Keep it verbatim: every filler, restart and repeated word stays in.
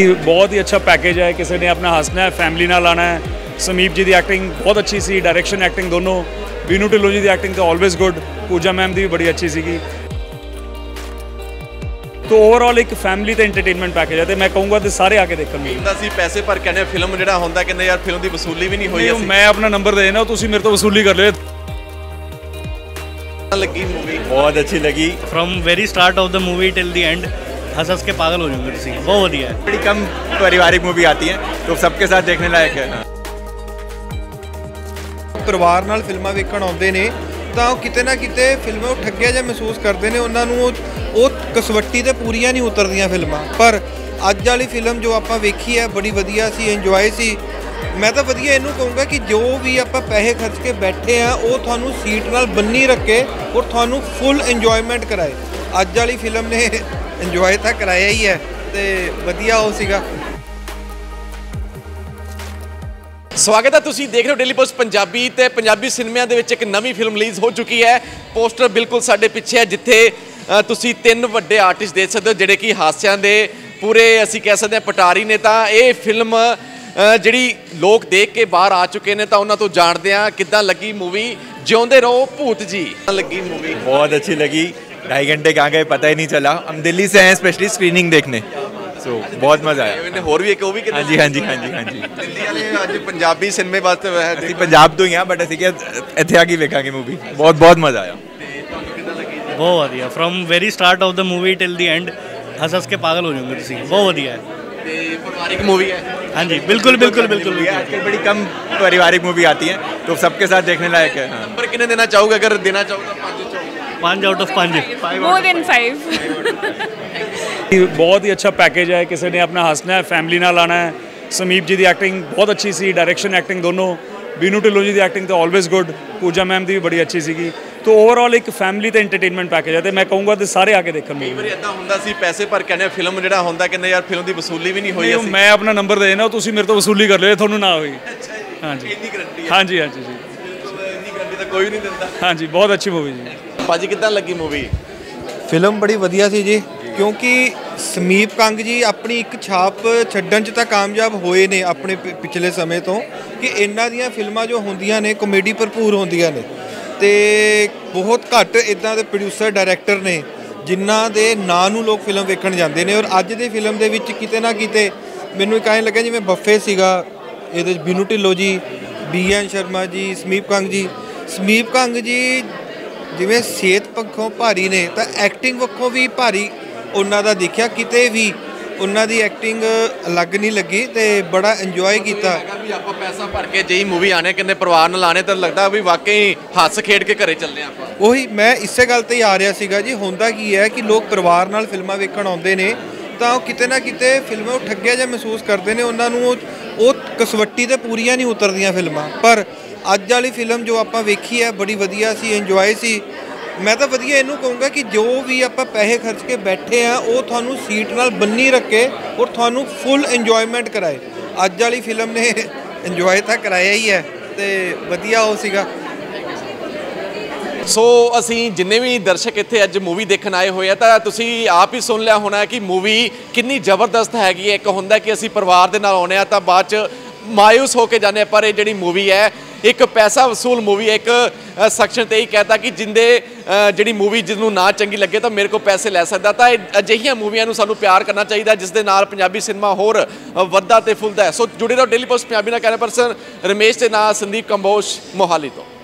बहुत ही अच्छा पैकेज है, किसी ने अपना हंसना है, फैमिली नाल आना है। समीप जी की एक्टिंग बहुत अच्छी सी, डायरेक्शन एक्टिंग दोनों। बीनू ढिल्लों जी की एक्टिंग तो ऑलवेज गुड, पूजा मैम की भी बड़ी अच्छी सी। तो ओवरऑल एक फैमिली ते एंटरटेनमेंट पैकेज है, तो मैं कहूँगा तो सारे आके देखणगे। ਅਸੀਂ ਪੈਸੇ ਭਰ ਕੇ ਆਨੇ ਫਿਲਮ ਜਿਹੜਾ ਹੁੰਦਾ ਕਹਿੰਦੇ ਯਾਰ ਫਿਲਮ ਦੀ ਵਸੂਲੀ ਵੀ ਨਹੀਂ ਹੋਈ ਅਸੀਂ मैं अपना नंबर दे देना, तुसीं मेरे तो वसूली कर लियो। ਲੱਗੀ मूवी बहुत अच्छी लगी। From very start of the movie till the end हंस हंस के पागल हो जाओगे तुसीं, बहुत वधिया है। बड़ी कम पारिवारिक मूवी आती है तो सबके साथ देखने लायक है। ਪਰਿਵਾਰ ਨਾਲ ਫਿਲਮਾਂ ਵੇਖਣ ਆਉਂਦੇ ਨੇ ਤਾਂ ਉਹ ਕਿਤੇ ਨਾ ਕਿਤੇ ਫਿਲਮਾਂ ਉਹ ਠੱਗਿਆ ਜਿਹਾ ਮਹਿਸੂਸ ਕਰਦੇ ਨੇ, ਉਹਨਾਂ ਨੂੰ ਉਹ ਉਹ ਕਸਵੱਟੀ ਤੇ ਪੂਰੀਆਂ ਨਹੀਂ ਉਤਰਦੀਆਂ ਫਿਲਮਾਂ। ਪਰ ਅੱਜ ਵਾਲੀ ਫਿਲਮ ਜੋ ਆਪਾਂ ਵੇਖੀ ਹੈ ਬੜੀ ਵਧੀਆ ਸੀ, ਇੰਜੋਏ ਸੀ। ਮੈਂ ਤਾਂ ਵਧੀਆ ਇਹਨੂੰ ਕਹੂੰਗਾ ਕਿ ਜੋ ਵੀ ਆਪਾਂ ਪੈਸੇ ਖਰਚ ਕੇ ਬੈਠੇ ਆ ਉਹ ਤੁਹਾਨੂੰ ਸੀਟ ਨਾਲ ਬੰਨੀ ਰੱਖੇ ਔਰ ਤੁਹਾਨੂੰ ਫੁੱਲ ਇੰਜੋਇਮੈਂਟ ਕਰਾਏ। ਅੱਜ ਵਾਲੀ ਫਿਲਮ ਨੇ ਇੰਜੋਏ ਤਾਂ ਕਰਾਇਆ ਹੀ ਹੈ ਤੇ ਵਧੀਆ ਉਹ ਸੀਗਾ। ਸਵਾਗਤ ਹੈ, ਤੁਸੀਂ ਦੇਖ ਰਹੇ ਹੋ ਡੇਲੀ ਪੋਸਟ ਪੰਜਾਬੀ ਤੇ ਪੰਜਾਬੀ ਸਿਨੇਮਿਆਂ ਦੇ ਵਿੱਚ ਇੱਕ ਨਵੀਂ ਫਿਲਮ ਰਿਲੀਜ਼ ਹੋ ਚੁੱਕੀ ਹੈ। ਪੋਸਟਰ ਬਿਲਕੁਲ ਸਾਡੇ ਪਿੱਛੇ ਹੈ, ਜਿੱਥੇ ਤੁਸੀਂ ਤਿੰਨ ਵੱਡੇ ਆਰਟਿਸਟ ਦੇਖ ਸਕਦੇ ਹੋ ਜਿਹੜੇ ਕਿ ਹਾਸਿਆਂ ਦੇ ਪੂਰੇ ਅਸੀਂ ਕਹਿ ਸਕਦੇ ਹਾਂ ਪਟਾਰੀ ਨੇ। ਤਾਂ ਇਹ ਫਿਲਮ ਜਿਹੜੀ ਲੋਕ ਦੇਖ ਕੇ ਬਾਹਰ ਆ ਚੁੱਕੇ ਨੇ, ਤਾਂ ਉਹਨਾਂ ਤੋਂ ਜਾਣਦੇ ਹਾਂ ਕਿੱਦਾਂ ਲੱਗੀ मूवी ਜਿਉਂਦੇ ਰਹੋ भूत जी। लगी मूवी बहुत अच्छी लगी, ढाई घंटे कहाँ गए पता ही नहीं चला। हम दिल्ली से हैं स्पेशली स्क्रीनिंग देखने, सो बहुत मज़ा आया। ਹੋਰ ਵੀ ਇੱਕ ਉਹ ਵੀ हाँ जी हाँ जी हाँ जी हाँ जी ਦਿੱਲੀ ਵਾਲੇ ਅੱਜ ਪੰਜਾਬੀ ਸਿਨੇਮੇ ਵਾਸਤੇ ਅਸੀਂ ਪੰਜਾਬ ਤੋਂ ਹੀ ਹਾਂ, ਬਟ ਅਸੀਂ ਕਿ ਇੱਥੇ ਆ ਕੇ ਵੇਖਾਂਗੇ मूवी। बहुत बहुत मज़ा आया। बहुत वधिया, from very start of the movie till the end हंस हंस के पागल हो जाओगे तुसीं, बहुत वधिया है। ਤੇ ਪਰਿਵਾਰਿਕ मूवी है। हाँ जी बिल्कुल बिल्कुल बिल्कुल बिल्कुल। आजकल बड़ी कम पारिवारिक मूवी आती है तो सबके साथ देखने लायक है। नंबर कितने देना चाहोगे अगर देना चाहोगे? पाँच चो पाँच आउट ऑफ पाँच, मोर देन फाइव। बहुत ही अच्छा पैकेज है, किसी ने अपना हंसना है, फैमिली नाल आना है। समीप जी की एक्टिंग बहुत अच्छी सी, डायरेक्शन एक्टिंग दोनों। बीनू ढिल्लों जी की एक्टिंग तो ऑलवेज गुड, पूजा मैम की भी बड़ी अच्छी सी। तो ओवरऑल एक फैमिली ते एंटरटेनमेंट पैकेज है, तो मैं कहूँगा तो सारे आके देखणगे। ਕਈ ਵਾਰੀ ਇਦਾਂ ਹੁੰਦਾ ਸੀ ਪੈਸੇ ਭਰ ਕੇ ਆਨੇ ਫਿਲਮ ਜਿਹੜਾ ਹੁੰਦਾ ਕਹਿੰਦੇ ਯਾਰ ਫਿਲਮ ਦੀ ਵਸੂਲੀ ਵੀ ਨਹੀਂ ਹੋਈ ਅਸੀਂ मैं अपना नंबर दे देना, तुसीं मेरे तो वसूली कर लियो, ਤੁਹਾਨੂੰ ना होई। हाँ जी ਇੰਨੀ ਗਰੰਟੀ ਹੈ? हाँ जी हाँ जी जी ਇੰਨੀ ਗਰੰਟੀ ਤਾਂ ਕੋਈ ਨਹੀਂ ਦਿੰਦਾ। हाँ जी, बहुत अच्छी मूवी जी। ਭਾਜੀ ਕਿੱਦਾਂ ਲੱਗੀ मूवी? ਫਿਲਮ ਬੜੀ ਵਧੀਆ ਸੀ ਜੀ, ਕਿਉਂਕਿ ਸਮੀਪ ਕੰਗ ਜੀ ਆਪਣੀ ਇੱਕ ਛਾਪ ਛੱਡਣ 'ਚ ਤਾਂ ਕਾਮਯਾਬ ਹੋਏ ਨੇ ਆਪਣੇ ਪਿ- ਪਿਛਲੇ ਸਮੇਂ ਤੋਂ, ਕਿ ਇਹਨਾਂ ਦੀਆਂ ਫਿਲਮਾਂ ਜੋ ਹੁੰਦੀਆਂ ਨੇ ਕਾਮੇਡੀ ਭਰਪੂਰ ਹੁੰਦੀਆਂ ਨੇ ਤੇ ਬਹੁਤ ਘੱਟ ਇੱਦਾਂ ਦੇ ਪ੍ਰੋਡਿਊਸਰ ਡਾਇਰੈਕਟਰ ਨੇ ਜਿਨ੍ਹਾਂ ਦੇ ਨਾਂ ਨੂੰ ਲੋਕ ਫਿਲਮ ਵੇਖਣ ਜਾਂਦੇ ਨੇ। ਔਰ ਅੱਜ ਦੀ ਫਿਲਮ ਦੇ ਵਿੱਚ ਕਿਤੇ ਨਾ ਕਿਤੇ ਮੈਨੂੰ ਇੱਕ ਐਂ ਲੱਗਿਆ ਜਿਵੇਂ ਬੱਫੇ ਸੀਗਾ। ਇਹਦੇ 'ਚ ਬੀਨੂ ਢਿੱਲੋਂ ਜੀ, ਬੀ ਐਨ ਸ਼ਰਮਾ ਜੀ, ਸਮੀਪ ਕੰਗ ਜੀ। ਸਮੀਪ ਕੰਗ ਜੀ ਜਿਵੇਂ ਸਿਹਤ ਪੱਖੋਂ ਭਾਰੀ ਨੇ ਤਾਂ ਐਕਟਿੰਗ ਪੱਖੋਂ ਵੀ ਭਾਰੀ ਉਹਨਾਂ ਦਾ ਦੇਖਿਆ, ਕਿਤੇ ਵੀ ਉਹਨਾਂ ਦੀ ਐਕਟਿੰਗ ਅਲੱਗ ਨਹੀਂ ਲੱਗੀ ਤੇ ਬੜਾ ਇੰਜੋਏ ਕੀਤਾ। ਵੀ ਆਪਾਂ ਪੈਸਾ ਭਰ ਕੇ ਜਿਹੀ मूवी ਆਣੇ ਕਹਿੰਦੇ ਪਰਿਵਾਰ ਨਾਲ ਆਣੇ ਤਾਂ ਲੱਗਦਾ ਵੀ ਵਾਕਈ ਹੱਸ ਖੇਡ ਕੇ ਘਰੇ ਚੱਲਦੇ ਆਪਾਂ। ਉਹੀ ਮੈਂ ਇਸੇ ਗੱਲ ਤੇ ਹੀ ਆ ਰਿਹਾ ਸੀਗਾ ਜੀ। ਹੁੰਦਾ ਕੀ ਹੈ ਕਿ ਲੋਕ ਪਰਿਵਾਰ ਨਾਲ ਫਿਲਮਾਂ ਵੇਖਣ ਆਉਂਦੇ ਨੇ ਤਾਂ ਉਹ ਕਿਤੇ ਨਾ ਕਿਤੇ ਫਿਲਮਾਂ ਉਹ ਠੱਗਿਆ ਜਿਹਾ ਮਹਿਸੂਸ ਕਰਦੇ ਨੇ, ਉਹਨਾਂ ਨੂੰ ਉਹ ਉਹ ਕਸਵੱਟੀ ਤੇ ਪੂਰੀਆਂ ਨਹੀਂ ਉਤਰਦੀਆਂ ਫਿਲਮਾਂ। ਪਰ ਅੱਜ ਵਾਲੀ ਫਿਲਮ ਜੋ ਆਪਾਂ ਵੇਖੀ ਹੈ ਬੜੀ ਵਧੀਆ ਸੀ, ਇੰਜੋਏ ਸੀ। ਮੈਂ ਤਾਂ ਵਧੀਆ ਇਹਨੂੰ ਕਹੂੰਗਾ ਕਿ ਜੋ ਵੀ ਆਪਾਂ ਪੈਸੇ ਖਰਚ ਕੇ ਬੈਠੇ ਆ ਉਹ ਤੁਹਾਨੂੰ ਸੀਟ ਨਾਲ ਬੰਨੀ ਰੱਖੇ ਔਰ ਤੁਹਾਨੂੰ ਫੁੱਲ ਇੰਜੋਇਮੈਂਟ ਕਰਾਏ। ਅੱਜ ਵਾਲੀ ਫਿਲਮ ਨੇ ਇੰਜੋਏ ਤਾਂ ਕਰਾਇਆ ਹੀ ਹੈ ਤੇ ਵਧੀਆ ਉਹ ਸੀਗਾ। ਸੋ ਅਸੀਂ ਜਿੰਨੇ ਵੀ ਦਰਸ਼ਕ ਇੱਥੇ ਅੱਜ मूवी ਦੇਖਣ ਆਏ ਹੋਏ ਆ ਤਾਂ ਤੁਸੀਂ ਆਪ ਹੀ ਸੁਣ ਲਿਆ ਹੋਣਾ ਕਿ मूवी ਕਿੰਨੀ ਜ਼ਬਰਦਸਤ ਹੈਗੀ ਹੈ। ਇੱਕ ਹੁੰਦਾ ਕਿ ਅਸੀਂ ਪਰਿਵਾਰ ਦੇ ਨਾਲ ਆਉਂਦੇ ਆ ਤਾਂ ਬਾਅਦ 'ਚ ਮਾਯੂਸ ਹੋ ਕੇ ਜਾਂਦੇ ਆ, ਪਰ ਇਹ ਜਿਹੜੀ मूवी ਹੈ ਇੱਕ ਪੈਸਾ ਵਸੂਲ मूवी ਹੈ। ਇੱਕ ਸੈਕਸ਼ਨ ਤੇ ਹੀ कहता ਕਿ ਜਿੰਦੇ ਜਿਹੜੀ मूवी ਜਿਹਨੂੰ ਨਾ ਚੰਗੀ ਲੱਗੇ ਤਾਂ ਮੇਰੇ ਕੋਲ ਪੈਸੇ ਲੈ ਸਕਦਾ। ਤਾਂ ਅਜਿਹੀਆਂ ਮੂਵੀਆਂ ਨੂੰ ਸਾਨੂੰ ਪਿਆਰ ਕਰਨਾ ਚਾਹੀਦਾ ਜਿਸ ਦੇ ਨਾਲ ਪੰਜਾਬੀ ਸਿਨੇਮਾ ਹੋਰ ਵੱਧਦਾ ਤੇ ਫੁੱਲਦਾ ਹੈ। ਸੋ ਜੁੜੇ ਰਹੋ ਡੇਲੀ ਪੋਸਟ ਪੰਜਾਬੀ ਨਾਲ। ਕੈਮਰਾ ਪਰਸਨ ਰਮੇਸ਼ ਦੇ ਨਾਲ ਸੰਦੀਪ ਕੰਬੋਜ, ਮੋਹਾਲੀ ਤੋਂ।